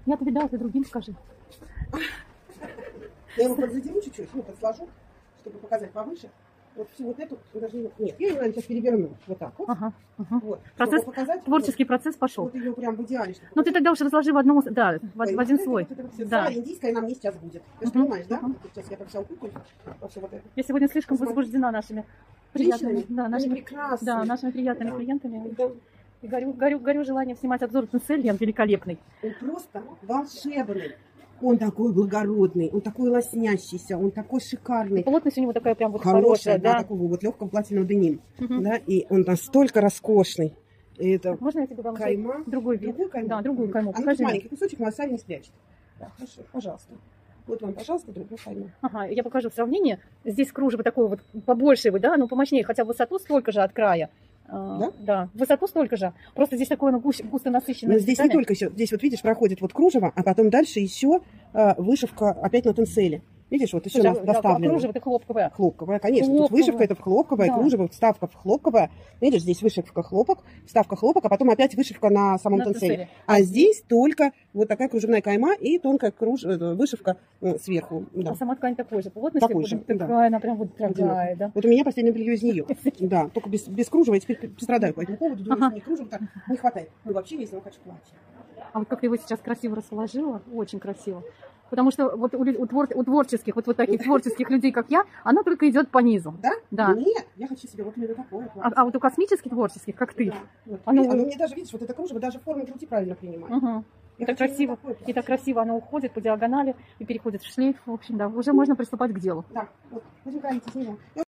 Я-то видала, ты другим скажи. Я его подзадеру чуть-чуть, ну, подсложу, чтобы показать повыше. Вот всю вот эту, даже нет, я ее, наверное, сейчас переверну. Вот так вот. Ага, ага. Вот. Процесс, Показать, творческий вот, процесс пошел. Вот ее прям в идеале. Ну ты тогда уж разложи в одном, да, в один слой. Да. Индийская нам не сейчас будет. Ты же понимаешь, да? Сейчас я там вся укутаюсь. Вот я сегодня слишком возбуждена нашими приятными, да, нашими, да, нашими приятными клиентами. Да. И горю желанием снимать обзор Тенцелья, великолепный. Он просто волшебный. Он такой благородный, он такой лоснящийся, он такой шикарный. Плотность у него такая прям вот хорошая, да, такого вот легкого платинового деним. Да, и он настолько роскошный. Это можно я тебе дам кайма? Другой вид? Другую кайму? Да, другую кайму. А ну, маленький кусочек масса не спрячет. Да, хорошо, пожалуйста. Вот вам, пожалуйста, другую кайму. Ага, я покажу в сравнении. Здесь кружево такое вот побольше, да, но помощнее, хотя высоту столько же от края. Да? Да, высоту столько же. Просто здесь такое густо насыщенное. Но здесь не только еще. Здесь вот видишь, проходит вот кружево, а потом дальше еще вышивка опять на тенцеле. Видишь, вот еще нас доставлено. Кружево это хлопковое. Хлопковое, конечно. Хлопковое. Тут вышивка это в хлопковое, да. Кружево, вставка в хлопковое. Видишь, здесь вышивка хлопок, вставка хлопок, а потом опять вышивка на самом тенцеле. А здесь только вот такая кружевная кайма и тонкая вышивка сверху. Да. А сама ткань такой же плотности? Такой же, такая, да. Она прям вот дорогая, да. Вот у меня последнее белье из нее. Да, только без кружева. Я теперь страдаю по этому поводу. Думаю, что мне кружева не хватает. Ну вообще, если я хочу платье. А вот как ты его сейчас красиво расположила, очень красиво. Потому что вот у творческих, вот таких творческих людей, как я, оно только идет по низу. Да? Да. Нет, я хочу себе вот именно такое. А вот у космических творческих, как ты, да. Вот. оно мне даже, видишь, вот это кружево даже форму груди правильно принимает. И так красиво оно уходит по диагонали и переходит в шлейф. В общем, да, уже можно приступать к делу. Да, вот, будем говорить с него.